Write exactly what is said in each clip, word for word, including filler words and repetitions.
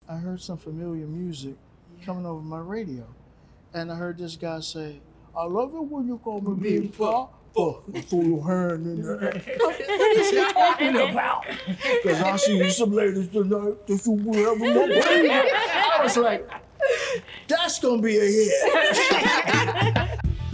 I heard some familiar music coming over my radio. And I heard this guy say, I love it when you call me Big Pop. Throw your hand in the air. What is he talking about? Because I see some ladies tonight that you will have my baby. I was like, that's gonna be a hit.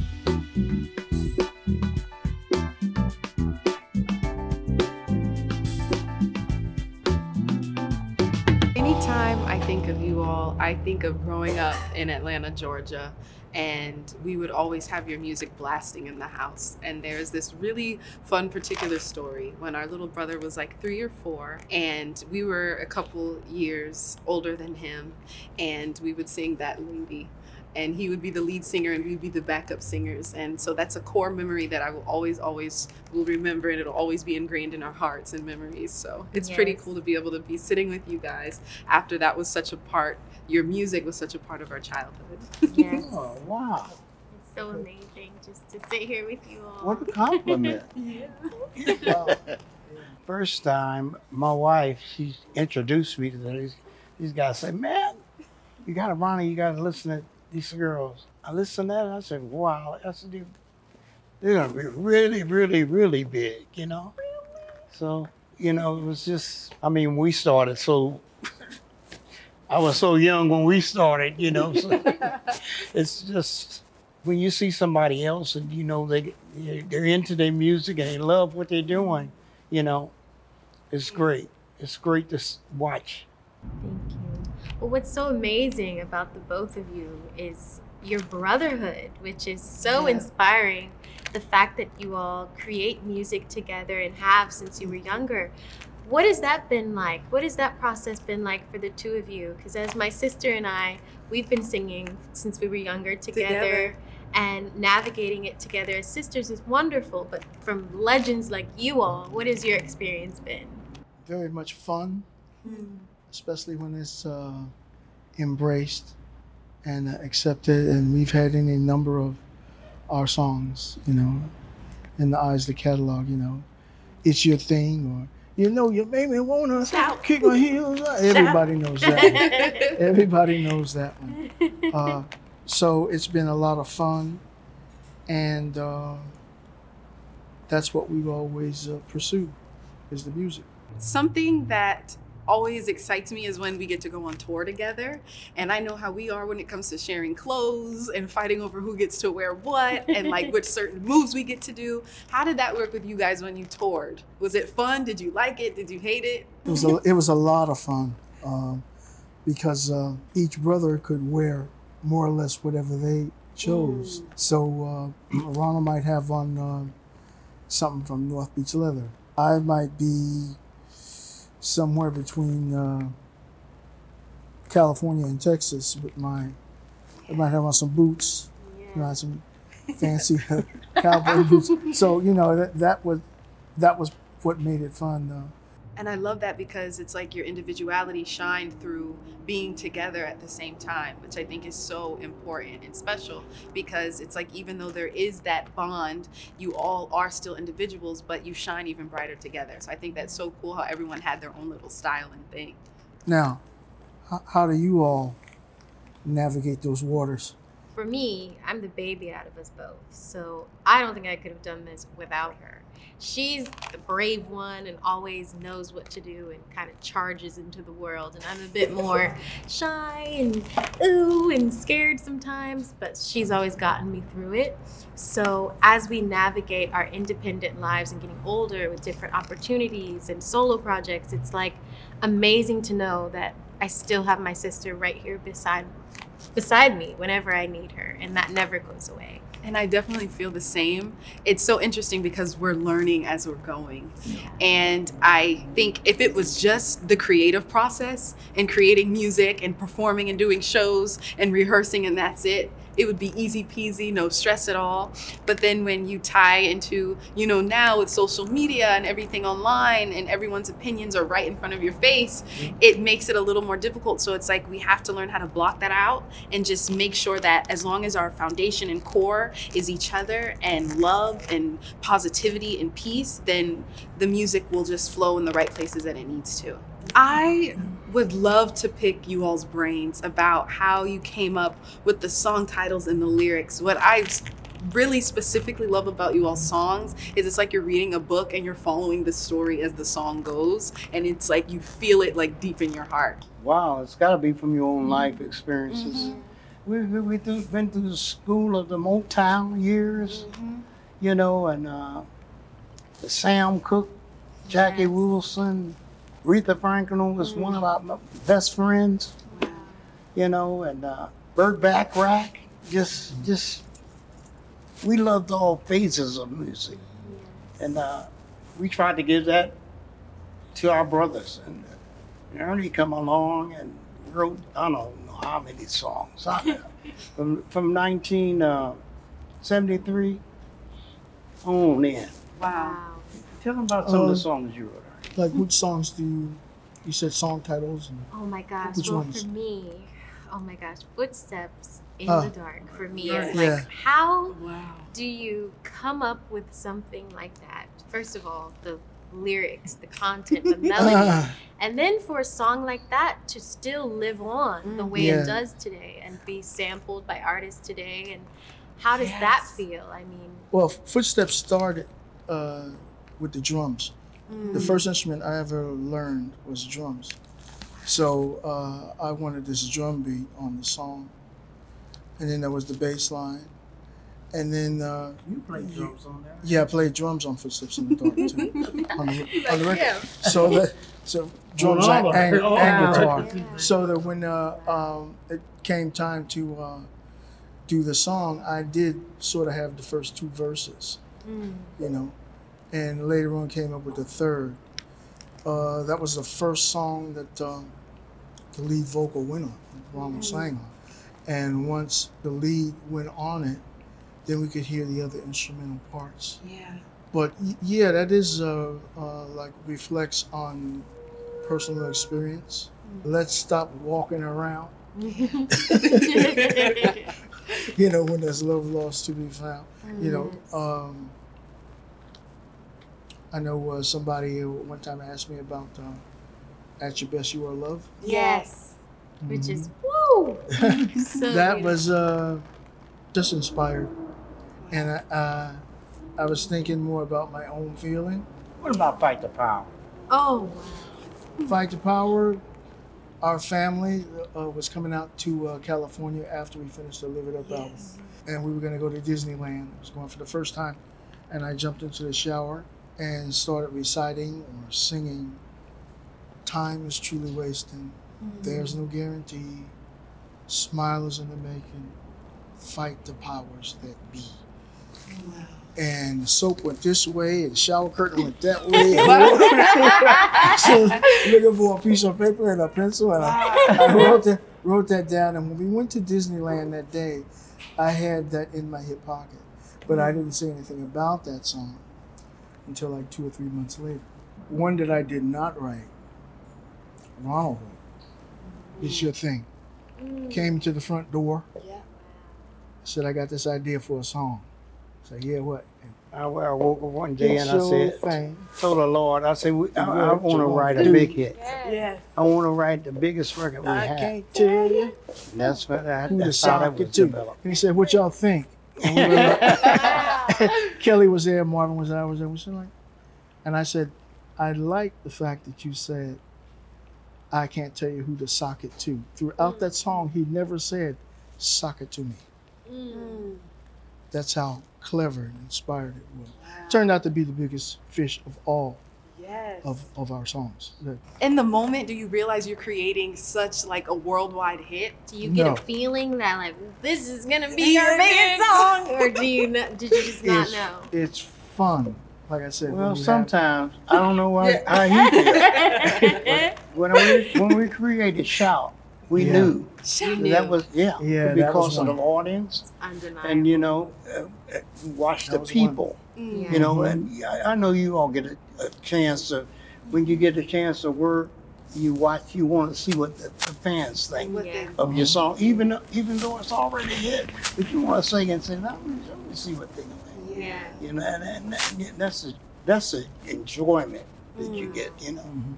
Anytime I think of you all, I think of growing up in Atlanta, Georgia, and we would always have your music blasting in the house. And there's this really fun particular story when our little brother was like three or four, and we were a couple years older than him, and we would sing That Lady. And he would be the lead singer and we'd be the backup singers. And so that's a core memory that I will always, always will remember, and it'll always be ingrained in our hearts and memories. So it's yes. pretty cool to be able to be sitting with you guys after that was such a part, your music was such a part of our childhood. Yes. Oh, wow. It's so amazing just to sit here with you all. What a compliment. Yeah. Well, first time, my wife, she introduced me to these, these guys. Say, man, you got to, Ronnie, you got to listen to these girls. I listened to that and I said, wow, I said, they're, they're gonna be really, really, really big, you know? So, you know, it was just, I mean, we started, so I was so young when we started, you know, so it's just, when you see somebody else and you know they, they're into their music and they love what they're doing, you know, it's great. It's great to watch. Thank you. Well, what's so amazing about the both of you is your brotherhood, which is so yeah. inspiring. The fact that you all create music together and have since you were younger. What has that been like? What has that process been like for the two of you? Because as my sister and I, we've been singing since we were younger together, together. And navigating it together as sisters is wonderful. But from legends like you all, what has your experience been? Very much fun. Mm. Especially when it's uh, embraced and uh, accepted. And we've had any number of our songs, you know, in the Isley catalog, you know, It's Your Thing, or, you know, you made me wanna Shout. Kick my heels. Everybody knows that one. Everybody knows that one. Uh, so it's been a lot of fun, and uh, that's what we've always uh, pursued, is the music. Something that always excites me is when we get to go on tour together, and I know how we are when it comes to sharing clothes and fighting over who gets to wear what and like which certain moves we get to do. How did that work with you guys when you toured? Was it fun? Did you like it? Did you hate it? It was a, it was a lot of fun um, because uh, each brother could wear more or less whatever they chose. Mm. So uh, Ronald might have on uh, something from North Beach Leather. I might be somewhere between uh, California and Texas with my, I might have on some boots, yeah. you know, some fancy cowboy boots. So, you know, that, that was that was what made it fun, though. And I love that because it's like your individuality shined through being together at the same time, which I think is so important and special, because it's like, even though there is that bond, you all are still individuals, but you shine even brighter together. So I think that's so cool how everyone had their own little style and thing. Now, how do you all navigate those waters? For me, I'm the baby out of us both, so I don't think I could have done this without her. She's the brave one and always knows what to do and kind of charges into the world. And I'm a bit more shy and ooh and scared sometimes, but she's always gotten me through it. So as we navigate our independent lives and getting older with different opportunities and solo projects, it's like amazing to know that I still have my sister right here beside beside me whenever I need her, and that never goes away. And I definitely feel the same. It's so interesting because we're learning as we're going. And I think if it was just the creative process and creating music and performing and doing shows and rehearsing and that's it, it would be easy peasy, no stress at all. But then when you tie into, you know, now with social media and everything online and everyone's opinions are right in front of your face, mm-hmm. it makes it a little more difficult. So it's like we have to learn how to block that out and just make sure that as long as our foundation and core is each other and love and positivity and peace, then the music will just flow in the right places that it needs to. I would love to pick you all's brains about how you came up with the song titles and the lyrics. What I really specifically love about you all's songs is it's like you're reading a book and you're following the story as the song goes, and it's like you feel it like deep in your heart. Wow, it's got to be from your own life experiences. Mm-hmm. We we we through, been through the school of the Motown years, Mm-hmm. you know, and uh, the Sam Cooke, Jackie Yes. Wilson, Aretha Franklin was one of our best friends, Wow. you know, and uh, Burt Bacharach. Just just we loved all phases of music, and uh, we tried to give that to our brothers. And Ernie come along and wrote, I don't know how many songs. I, from from nineteen seventy-three on in. Wow. Tell them about some of the Um, songs you wrote. Like, which songs do you, you said song titles? And, Oh my gosh. Which well, ones? for me, oh my gosh, Footsteps in Oh. the Dark for me Right. is like, Yeah. how Wow. do you come up with something like that? First of all, the lyrics, the content, the melody, Ah, and then for a song like that to still live on the way Yeah. it does today and be sampled by artists today, and how does that Yes. feel? I mean, well, Footsteps started uh, with the drums. Mm. The first instrument I ever learned was drums. So uh, I wanted this drum beat on the song. And then there was the bass line. And then, uh, You played drums on that? yeah, I played drums on Footsteps in the Dark too. on the, on the record. Yeah. So that, so drums all and, of it. and, Oh, and wow. guitar. Yeah. So that when uh, um, it came time to uh, do the song, I did sort of have the first two verses, mm, you know, and later on came up with the third. Uh, that was the first song that uh, the lead vocal went on, Ronald sang on. And once the lead went on it, then we could hear the other instrumental parts. Yeah. But y- yeah, that is uh, uh, like reflects on personal experience. Let's stop walking around. You know, when there's love lost to be found. You know, um, I know uh, somebody uh, one time asked me about uh, "At Your Best You Are Love." yes, which is Mhm. woo. So that beautiful. was uh, just inspired, and I, uh, I was thinking more about my own feeling. What about Fight the Power? Oh wow. Fight the Power. Our family uh, was coming out to uh, California after we finished the Live It Up album, Yes. and we were going to go to Disneyland. I was going for the first time, and I jumped into the shower and started reciting or singing. Time is truly wasting. There's no guarantee. Smile is in the making. Fight the powers that be. Wow. And the soap went this way, and the shower curtain went that way. So looking for a piece of paper and a pencil, and I, I wrote that wrote that down. And when we went to Disneyland that day, I had that in my hip pocket, but I didn't say anything about that song until like two or three months later. One that I did not write, Ronald wrote. It's Your Thing. Came to the front door, Yeah. said, I got this idea for a song. I said, yeah, what? And I, I woke up one day and I it's your said, thing. told the Lord, I said, we, I, I What want to you write wanna a do. big hit. Yeah. I want to write the biggest record we I have. can't tell you And that's what I, who to that's how that sock was it to. developed. And he said, what y'all think? And we were like- Kelly was there, Marvin was there, I was there. We said like, and I said, I like the fact that you said, I can't tell you who to sock it to. Throughout that song, he never said, sock it to me. Mm. That's how clever and inspired it was. Wow. Turned out to be the biggest fish of all Yes. of, of our songs. The- In the moment, do you realize you're creating such like a worldwide hit? Do you get No. a feeling that like this is gonna be Yeah, your biggest yeah. song, or do you not, did you just not it's, know? it's fun. Like I said, Well, when you sometimes, I don't know why, how you feel. When we, when we created Shout, we Yeah. knew. Shout knew. That was, yeah, Yeah, that because was of the one. audience. Undeniable. And, you know, uh, uh, watch That the was one. people. Mm. Yeah. You know, Mhm. and I, I know you all get a, a chance to, when you get a chance to work, you watch, you want to see what the, the fans think What Yeah. they- of your song, even even though it's already hit. But you want to sing and say, let me, let me see what they think. Yeah. You know, and, and that- that's a, that's an enjoyment that you Mm. get, you know. Mhm. That's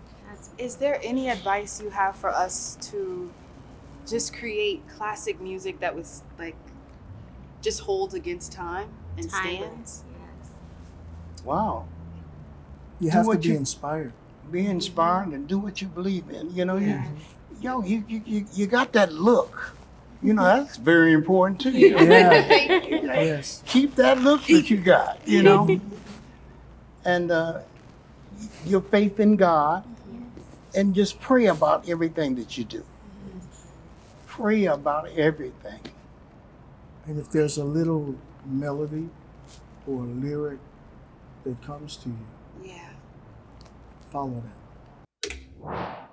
Is there any advice you have for us to just create classic music that was like just holds against time and Timeless, stands? yes. Wow. You Do have to what be you- inspired. Be inspired and do what you believe in. You know, Yeah. you, yo, you, you, you, you got that look. You know, that's very important too. You know? Yeah. Thank you. Yes. Keep that look that you got, you know. And uh, your faith in God, and just pray about everything that you do. Pray about everything. And if there's a little melody or lyric that comes to you, Yeah. follow that.